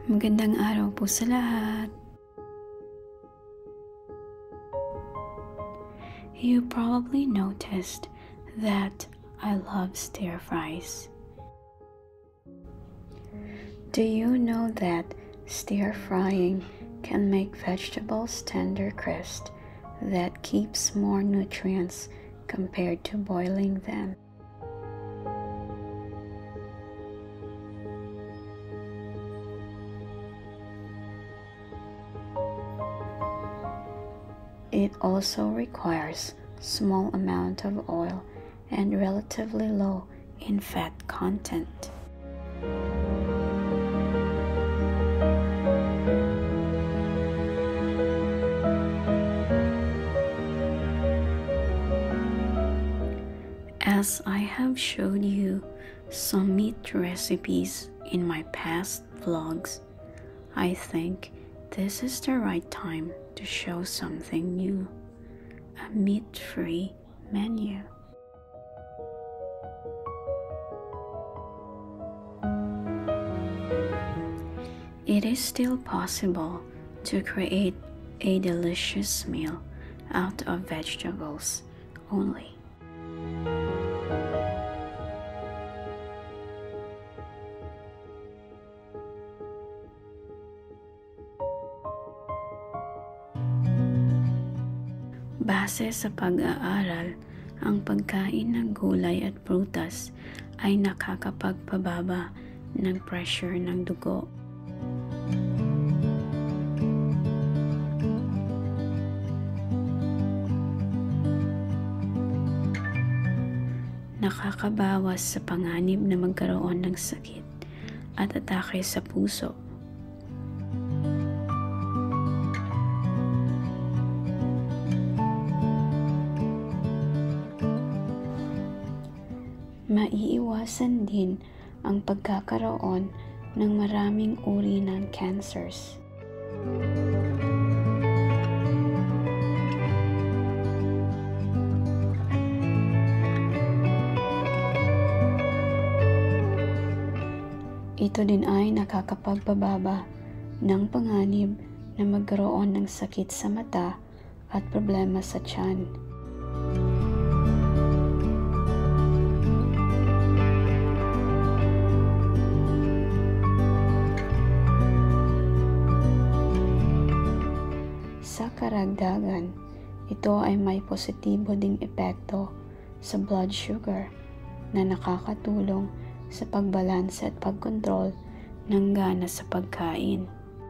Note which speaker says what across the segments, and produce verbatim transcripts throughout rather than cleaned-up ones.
Speaker 1: Magandang araw po sa lahat. You probably noticed that I love stir fries. Do you know that stir frying can make vegetables tender crisp that keeps more nutrients compared to boiling them? It also requires small amount of oil and relatively low in fat content. As I have showed you some meat recipes in my past vlogs, I think this is the right time to show something new, a meat-free menu. It is still possible to create a delicious meal out of vegetables only. Base sa pag-aaral, ang pagkain ng gulay at prutas ay nakakapagpababa ng pressure ng dugo. Nakakabawas sa panganib na magkaroon ng sakit at atake sa puso. Maiiwasan din ang pagkakaroon ng maraming uri ng cancers. Ito din ay nakakapagpababa ng panganib na magkaroon ng sakit sa mata at problema sa tiyan. Sa karagdagan, ito ay may positibo ding epekto sa blood sugar na nakakatulong sa pagbalanse at pagkontrol ng gana sa pagkain.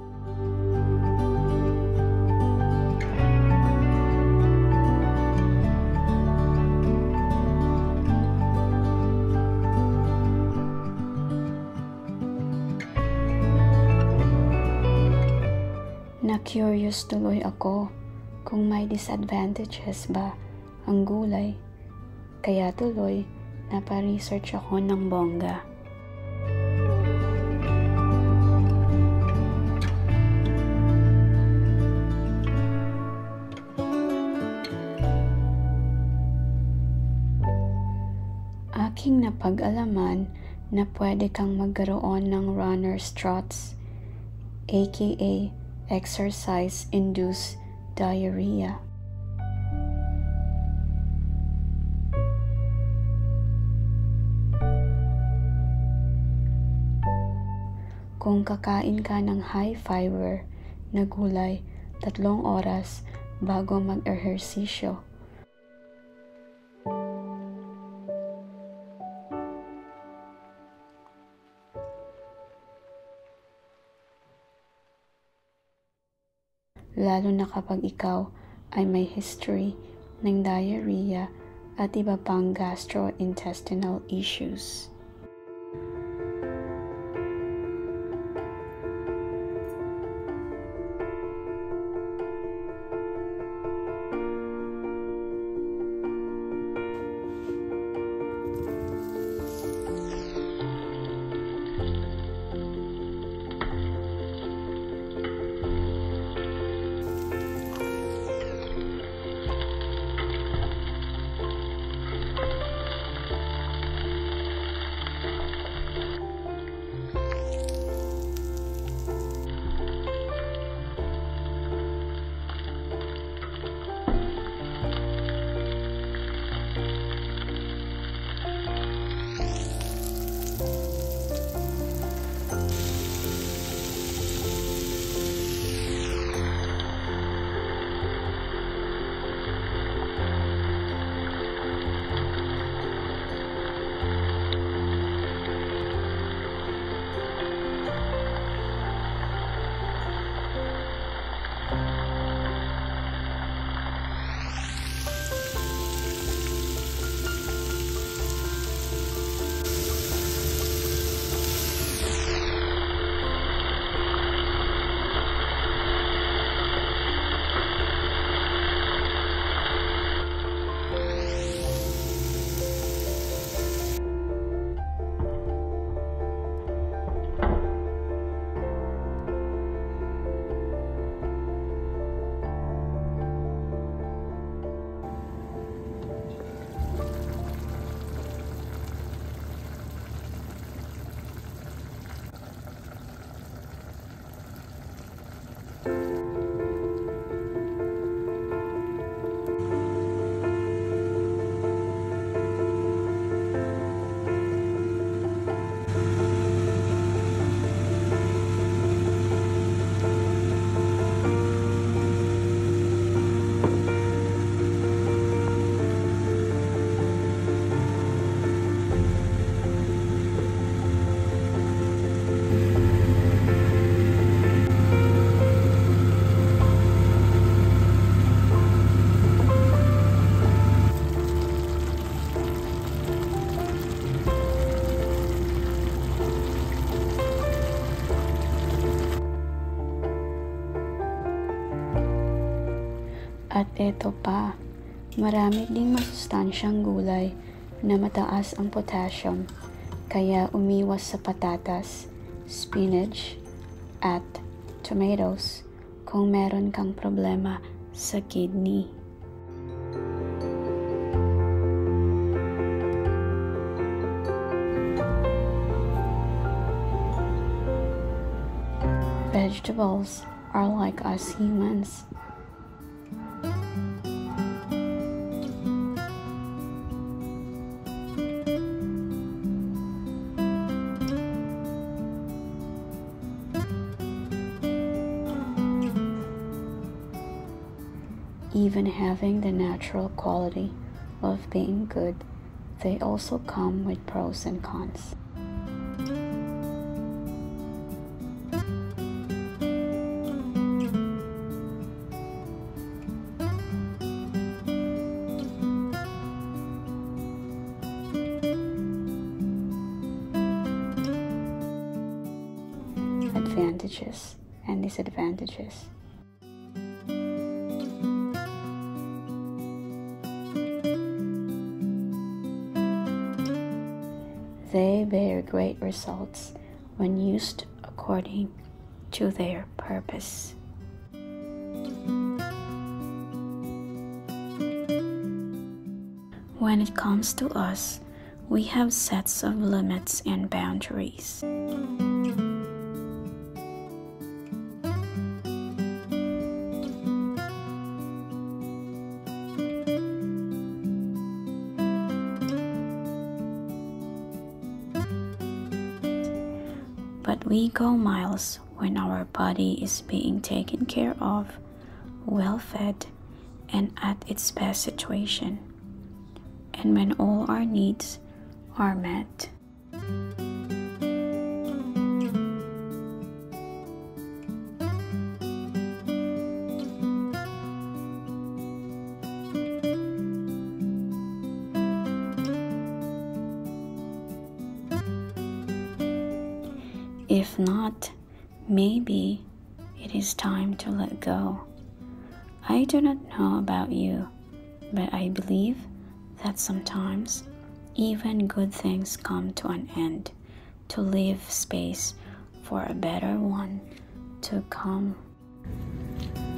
Speaker 1: Na-curious tuloy ako kung may disadvantages ba ang gulay, kaya tuloy napa-research ako ng bongga. Aking napag-alaman na pwede kang magkaroon ng runner's trots, aka exercise-induced diarrhea. Kung kakain ka ng high fiber na gulay tatlong oras bago mag-ehersisyo. Lalo na kapag ikaw ay may history ng diarrhea at iba pang gastrointestinal issues. Eto pa, marami ding masustansyang gulay na mataas ang potassium, kaya umiwas sa patatas, spinach, at tomatoes kung meron kang problema sa kidney. Vegetables are like us humans. Even having the natural quality of being good, they also come with pros and cons. Advantages and disadvantages. They bear great results when used according to their purpose. When it comes to us, we have sets of limits and boundaries. But we go miles when our body is being taken care of, well fed, and at its best situation, and when all our needs are met. If not, maybe it is time to let go. I do not know about you, but I believe that sometimes even good things come to an end to leave space for a better one to come.